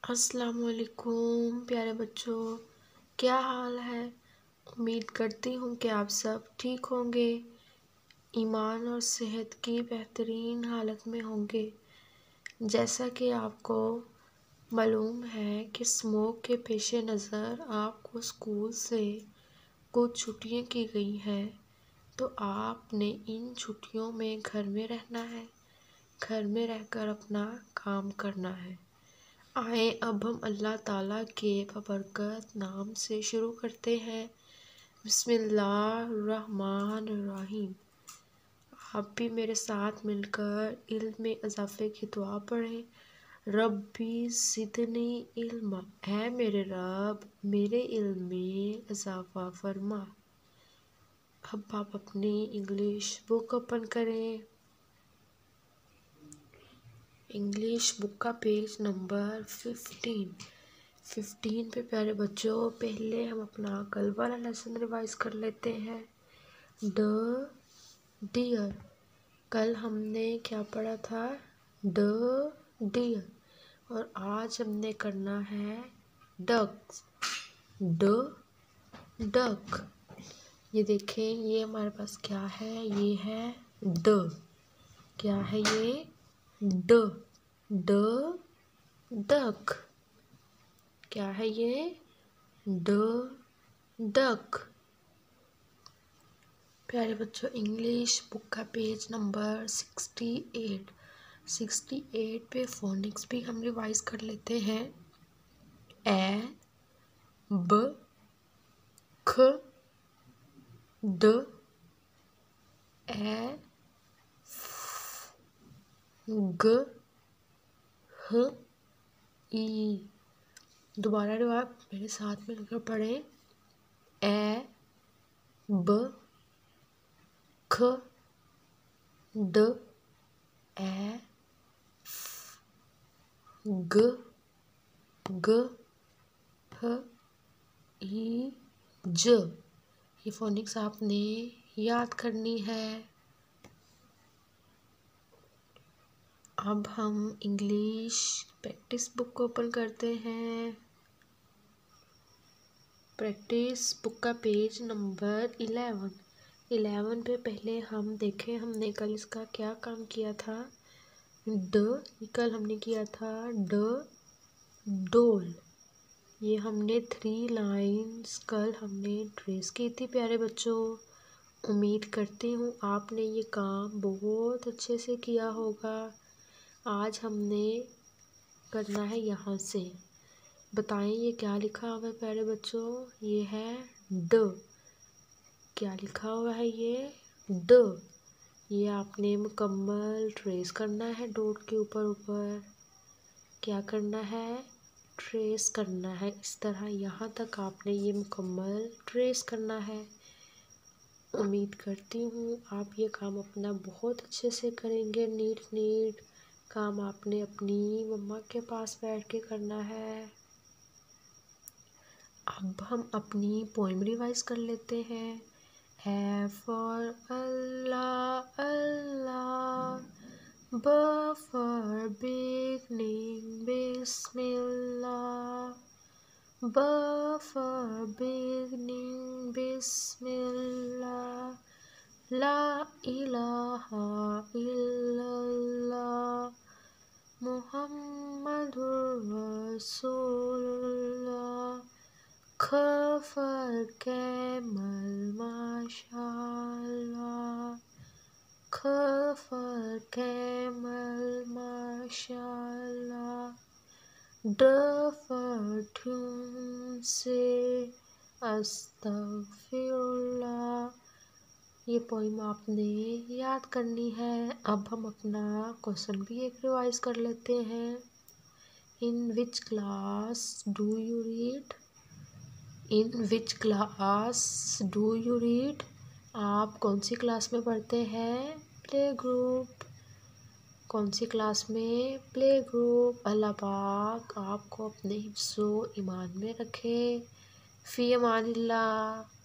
अस्सलामुअलैकुम प्यारे बच्चों, क्या हाल है। उम्मीद करती हूँ कि आप सब ठीक होंगे, ईमान और सेहत की बेहतरीन हालत में होंगे। जैसा कि आपको मालूम है कि स्मोक के पेश नज़र आपको स्कूल से कुछ छुट्टियाँ की गई हैं, तो आपने इन छुट्टियों में घर में रहना है, घर में रहकर अपना काम करना है। आए अब हम अल्लाह ताला के बबरकत नाम से शुरू करते हैं। बिस्मिल्लाहिर्रहमानिर्रहीम। आप भी मेरे साथ मिलकर इल्म में इजाफे की दुआ पढ़ें। रब्बी ज़िदनी इल्मा, है मेरे रब मेरे इल्म में इजाफा फरमा। अब आप अपनी इंग्लिश बुक ओपन करें। इंग्लिश बुक का पेज नंबर 15 पे प्यारे बच्चों, पहले हम अपना कल वाला लेसन रिवाइज कर लेते हैं। ड डियर, कल हमने क्या पढ़ा था? ड डियर। और आज हमने करना है डक्स, ड डक। ये देखें, ये हमारे पास क्या है? ये है ड। क्या है ये? ड ड डक। क्या है ये? ड डक। प्यारे बच्चों, इंग्लिश बुक का पेज नंबर 68 पे फोनिक्स भी हम रिवाइज कर लेते हैं। ए ब ख ड ए ग ह ई। दोबारा आप मेरे साथ मिलकर पढ़ें। ए ब ख ड ए ग ग ह ई ज। ये फोनिक्स आपने याद करनी है। अब हम इंग्लिश प्रैक्टिस बुक को ओपन करते हैं। प्रैक्टिस बुक का पेज नंबर 11 पे पहले हम देखें, हमने कल इसका क्या काम किया था। कल हमने किया था ड डोल। ये हमने 3 लाइन्स कल हमने ट्रेस की थी प्यारे बच्चों। उम्मीद करती हूँ आपने ये काम बहुत अच्छे से किया होगा। आज हमने करना है यहाँ से। बताएं ये क्या लिखा हुआ है प्यारे बच्चों? ये है ड। क्या लिखा हुआ है ये? ड। ये आपने मुकम्मल ट्रेस करना है डॉट के ऊपर। क्या करना है? ट्रेस करना है। इस तरह यहाँ तक आपने ये मुकम्मल ट्रेस करना है। उम्मीद करती हूँ आप ये काम अपना बहुत अच्छे से करेंगे। नीट काम आपने अपनी मम्मा के पास बैठ के करना है। अब हम अपनी पोएम रिवाइज कर लेते हैं। ए फॉर अल्लाह अल्लाह, ब फॉर बिगनिंग बिस्मिल्लाह, ब फॉर बिगनिंग बिस्मिल्लाह, ला इलाहा इल्लल्लाह, मुहम्मदुर रसूलुल्लाह, ख फॉर कैमल माशाअल्लाह, ख फॉर कैमल माशाअल्लाह, ड फॉर ट्यून से अस्तगफिरुल्लाह। ये पोइम आपने याद करनी है। अब हम अपना क्वेश्चन भी एक रिवाइज कर लेते हैं। In which class do you read? In which class do you read? आप कौन सी क्लास में पढ़ते हैं? Play group. कौन सी क्लास में? Play group. अल्लाह पाक आपको अपने हिफ्ज़ो ईमान में रखे। फ़ी अमानिल्लाह।